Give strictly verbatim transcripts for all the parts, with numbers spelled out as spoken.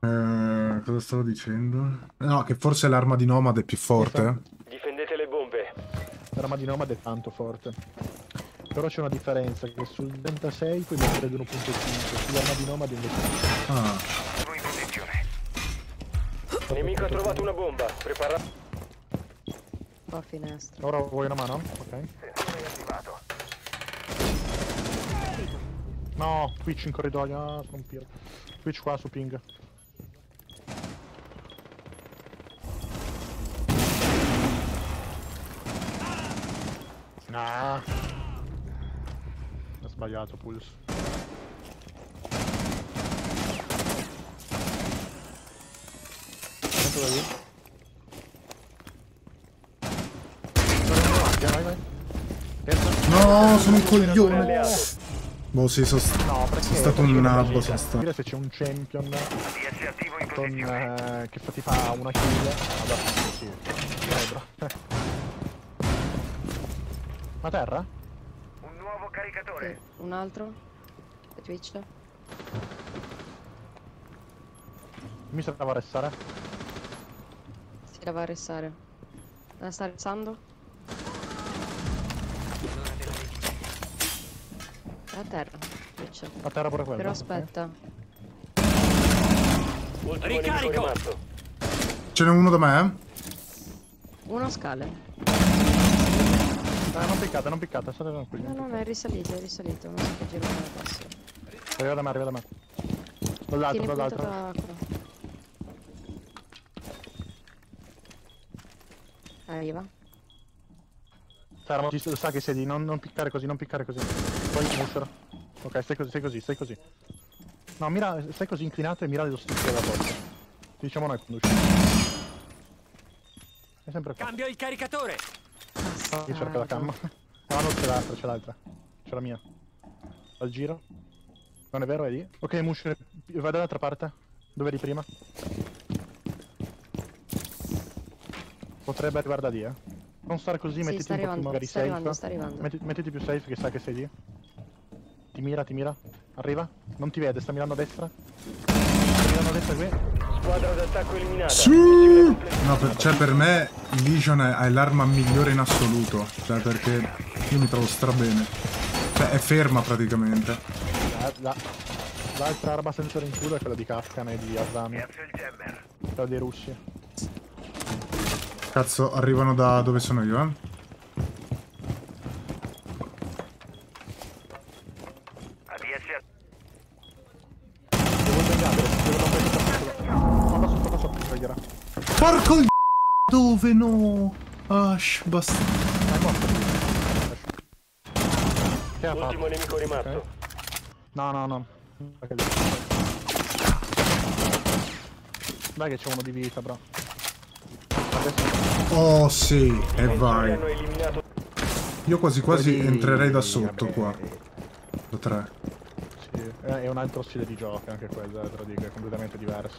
Eh, cosa stavo dicendo? No, che forse l'arma di Nomad è più forte. Difendete le bombe. L'arma di Nomad è tanto forte. Però c'è una differenza, che sul ventasei puoi mettere uno punto cinque, sull'arma di Nomad invece no. Ah, Siamo in posizione. Nemico ha trovato una bomba. Prepara. Qua finestra. Ora vuoi una mano? Ok. Sensore attivato. No, Twitch in corridoio, ah, sono un piro. Twitch qua su ping. Nah. Ho sbagliato, Pulse. Sento da lì. Vai, vai. Testa. no, sono un coglione. Alleato. Boh, sì, sono No, perché sono stato un nabbo, sono Dire stato. se c'è un champion A D S attivo in con, posizione. eh, che fa- ti fa una kill. Allora, sì, cerebro. Ma terra? Un nuovo caricatore. Sì, un altro. Twitch. Mi sembrava restare. Si la va a restare. La sta restando? È a terra. Twitch. A terra pure quello. Però ok. aspetta. Ultimo Ricarico. nemico rimasto. Ce n'è uno da me? Uno scale. Eh, non piccate, non piccate, state tranquilli. No, no, no, è risalito, è risalito. Non so che giro come passo. Arriva da me, arriva da me. Dall'altro, Tieni punto dall'altro. da qua. Arriva. Fermo, ti sa che sei lì, non, non piccare così, non piccare così. Poi muscero. Ok, stai così, stai così, stai così. No, mira, stai così inclinato e mira lo stick della porta. Ti diciamo noi quando usciamo. È sempre qua. Cambio il caricatore. Io cerco la cam. No, non c'è l'altra, c'è l'altra. C'è la mia. Al giro. Non è vero, è lì? Ok, Musher, vai dall'altra parte. Dove eri prima? Potrebbe arrivare da lì, eh. Non stare così, Sì, mettiti sta un po' più arrivando, magari sta safe. arrivando, sta arrivando. Metti- mettiti più safe che sa che sei lì. Ti mira, ti mira. Arriva. Non ti vede, sta mirando a destra. Sta mirando a destra qui. Squadra d'attacco eliminata. Sì! Missione completa. No, per- cioè per me Vision è, è l'arma migliore in assoluto. Cioè perché io mi trovo strabene. Cioè è ferma praticamente. La- la- L'altra arma sensore in culo è quella di Kafkan e di Azami. Piazza il jammer. Quella dei russi. Cazzo, arrivano da dove sono io, eh? A D S Devo tagliare, devo non vedere. No, da sotto, da sotto, mi toglierà. Porco il dove no? Ash, basta. È morto. Che ha fatto? Ultimo nemico rimasto. Ok. No, no, no. Ok, lì. Dai che c'è uno di vita, bro. Adesso... Oh sì, e Difensori vai. hanno eliminato. Io quasi quasi Quelli- entrerei da sotto vabbè, qua. Da tre. Sì, è è un altro stile di gioco anche quello, eh, te lo dico, è completamente diverso.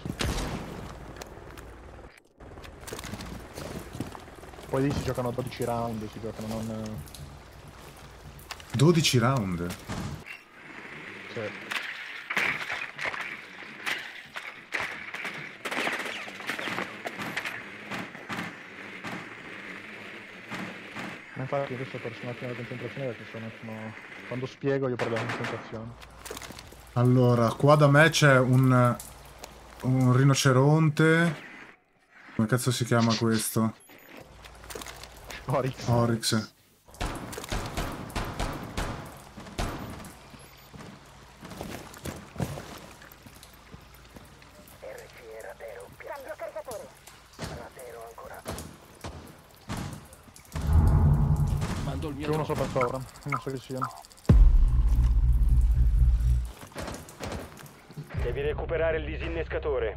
Poi lì si giocano dodici round, si giocano non... dodici round. Cioè... Ma infatti adesso ho perso un attimo la concentrazione perché sono un attimo... Quando spiego io perdo la concentrazione. Allora, qua da me c'è un... un rinoceronte. Come cazzo si chiama questo? Oryx. Oryx. R C era Tero. Cambio caricatore. Ratero ancora. Mando il mio C'è uno drone. sopra sopra, non so che sia. Devi recuperare il disinnescatore.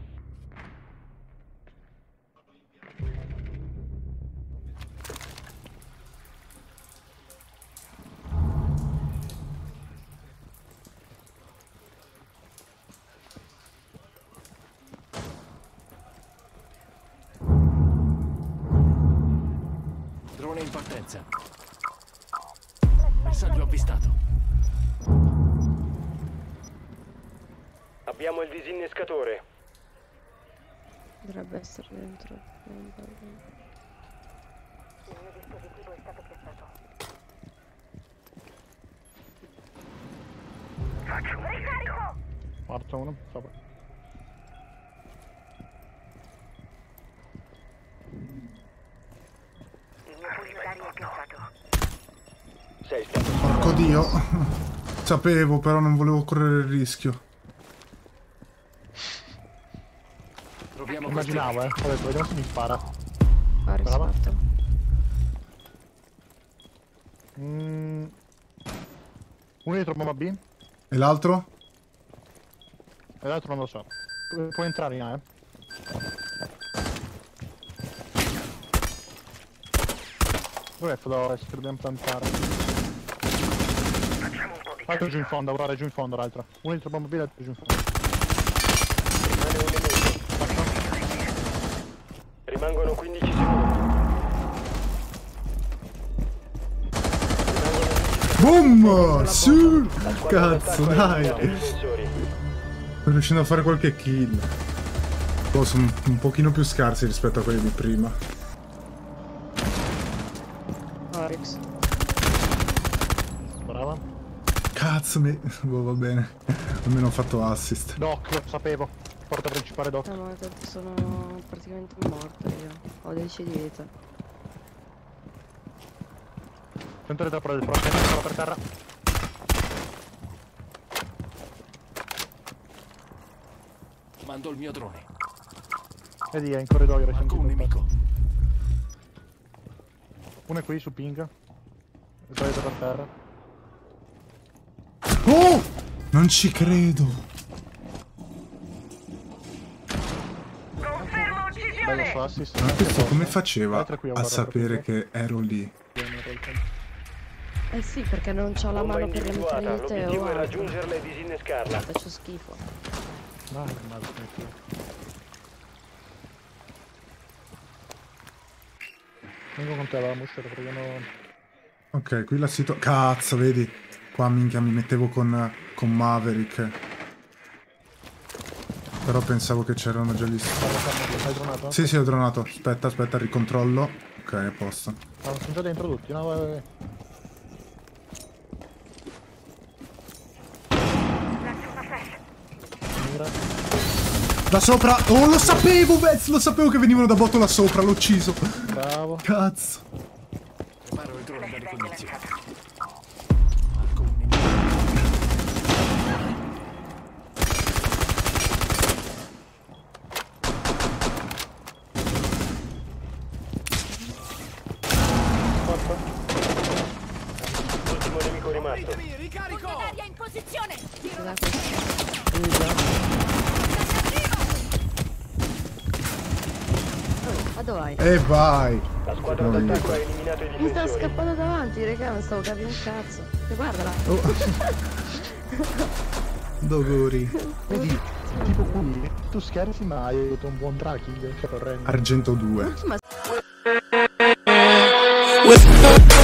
Drone in partenza. Bersaglio avvistato. Abbiamo il disinnescatore. Dovrebbe essere dentro. Bomba. Il mio dispositivo è stato piazzato. Faccio un ricarico! Morto uno, sopra. Il mio pulitario è piazzato. Sei stato Porco dio. Sapevo, però non volevo correre il rischio. Proviamo Immaginavo, eh. Ho detto, vediamo se mi spara. Ha Brava. risfatto. Mm. Uno dietro bomba B e E l'altro? l'altro non lo so. Pu- Puoi entrare in A, eh. Dov'è Flores che dobbiamo plantare? L'altro giù in fondo, Aurora, giù in fondo l'altro. Uno dietro bomba B e l'altro giù in fondo. Rimangono quindici secondi. Boom! Su! La squadra Cazzo, d'attacco ha dai! eliminato i difensori. Sto riuscendo a fare qualche kill. Oh, sono un pochino più scarsi rispetto a quelli di prima. Oryx. Brava. Cazzo, mi... oh, va bene. Almeno ho fatto assist. Doc, lo sapevo. Porta principale Doc. No, ma tanto sono praticamente morto io. Ho dieci di vita. Sento le trappole del pro, sento per terra. Mando il mio drone. Vedi, è in corridoio, hai Manco sentito un il nemico. passo. Uno è qui su ping. E poi per terra. Oh! Non ci credo. Confermo uccisione! Bello su assist. Ma questo come faceva L'altro è qui, a Aurora, sapere proprio. che ero lì? Eh sì, perché non c'ho la Bomba mano per le individuata. mitragliette o L'obiettivo è altro. raggiungerla e disinnescarla. Faccio schifo. Dai, ma smetti. Vengo con te, va, muscolo, prendiamo... Ok, qui la situazione... Cazzo, vedi? Qua minchia mi mettevo con, con Maverick. Però pensavo che c'erano già gli... Hai dronato? Sì, sì, ho dronato. Aspetta, aspetta, ricontrollo. Ok, a posto. Ah, sono già dentro tutti, no? Vai, vai, vai. Lancio una flash. Mira. Da sopra! Oh, lo sapevo, Vez! Lo sapevo che venivano da botto là sopra, l'ho ucciso. Bravo. Cazzo. Preparo il drone da Flashbang ricognizione. lanciato. Marco un nemico. Ultimo nemico rimasto. Ricarico! Aria in posizione! Cos'è questo? Oh, ma dove vai? E vai! La squadra No, d'attacco ha eliminato i Mi sta difensori. scappando davanti, raga, non stavo capendo un cazzo. E guardala. Oh. Dogori. Vedi, tipo qui, tu scherzi ma hai avuto un buon tracking, cioè orrendo. Argento due. Ma